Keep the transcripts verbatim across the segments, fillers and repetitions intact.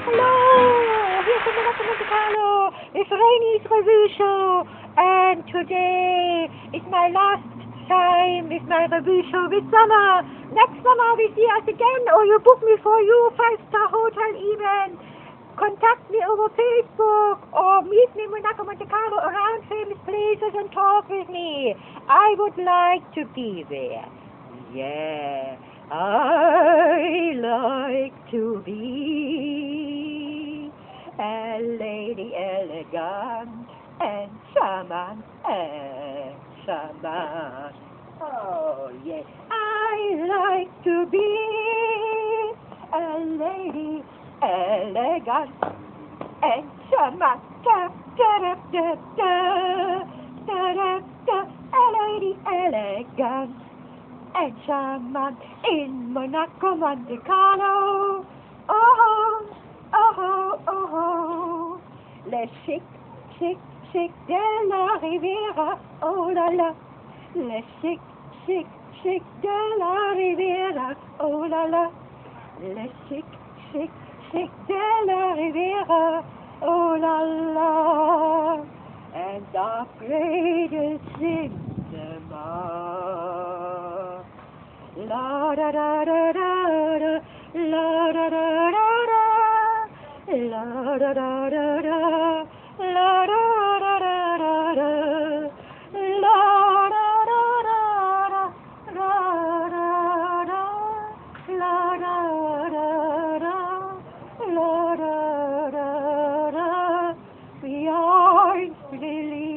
Hello, here's Monaco Monte Carlo. It's Rainy's Revue Show, and today is my last time with my revue show with summer. Next summer we see us again, or you book me for your five-star hotel event. Contact me over Facebook, or meet me in Monaco Monte Carlo around famous places and talk with me. I would like to be there. Yeah, I like to be a lady elegant and charmant and charmant. Oh yeah, I like to be a lady elegant and charmant. Da, da, da, da, da, da, da, a lady elegant and charmant in Monaco Monte Carlo. Oh, oh, oh, oh. Le chic, chic, chic de la Riviera. Oh la la. Le chic, chic, chic de la Riviera. Oh la la. Le chic, chic, chic de la Riviera. Oh la la. And the greatest cinema. La da da da da da, la da da da da, la da da da da, la da da da da da, la da da da da, la da da, la da da da, la da da da. We are really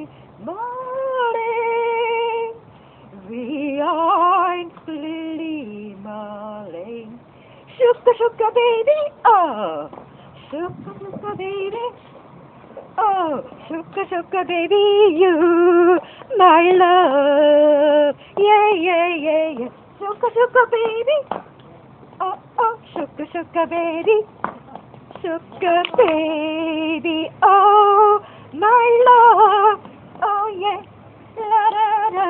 Marlene. We are Lily Marlene. Sugar, sugar baby, oh. Sugar, sugar baby, oh. Sugar, sugar baby, you, my love. Yeah, yeah, yeah, yeah. Sugar, sugar baby, oh, oh. Sugar, sugar baby, sugar baby, oh, my love. Oh, yeah, la da da.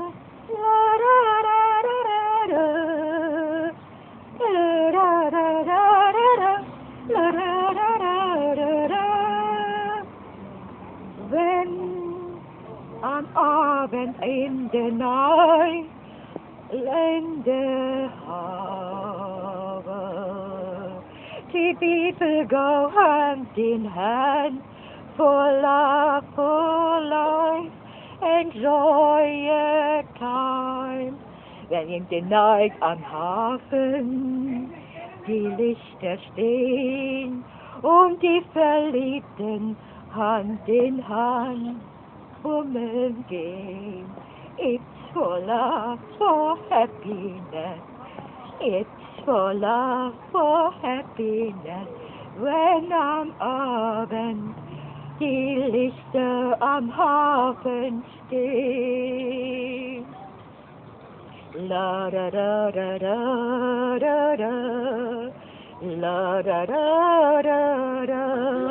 When am Abend in the night in the harbor, the people go hand in hand for love, for life, enjoy a time. Wenn in der Nacht am Hafen die Lichter stehen und die Verliebten Hand in Hand bummeln gehen. It's for love, for happiness. It's for love, for happiness. Wenn am Abend die Lichter am Hafen stehen. La da da da da da da, la da da da da,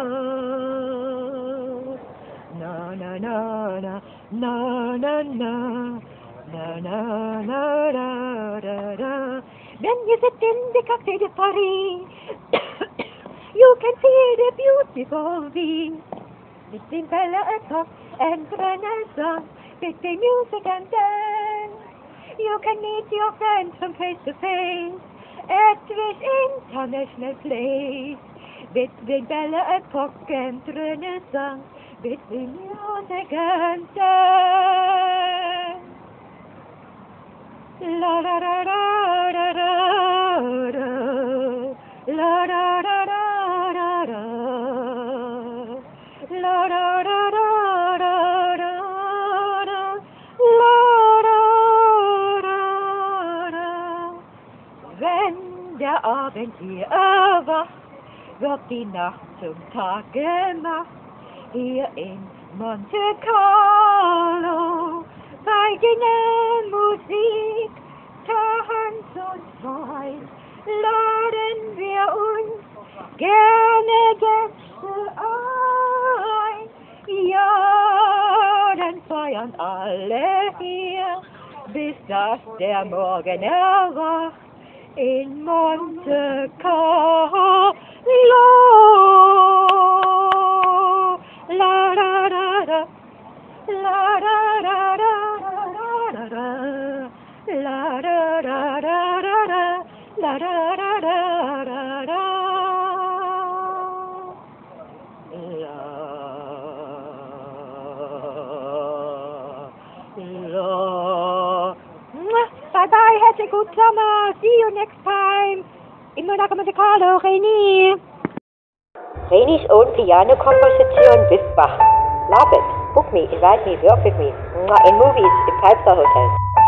na na na na na na na, na na na da da da. When you sit in the Café de Paris, you can see the beautiful view between Belle Epoque and Renaissance, between music and dance. You can meet your friends from face to face at this international place. Between Belle Epoque and Renaissance, between music and dance. La da da da da da da, la da da da da da, la da da da da da, la da da da. Wenn der Abend hier erwacht, wird die Nacht zum Tag gemacht. Hier in Monte Carlo, bei der Musik, Tanz und Wein, laden wir uns gerne Gäste ein. Ja, dann feiern alle hier, bis dass der Morgen erwacht in Monte Carlo. La da da da da da da. La da da da da da. La da da da da da. La la. Bye bye, have a good summer. See you next time. In Monaco, Monte Carlo, Reini. Reini's own piano composition with Bach. Love it. Book me, invite me, work with me. In movies, in five-star hotels.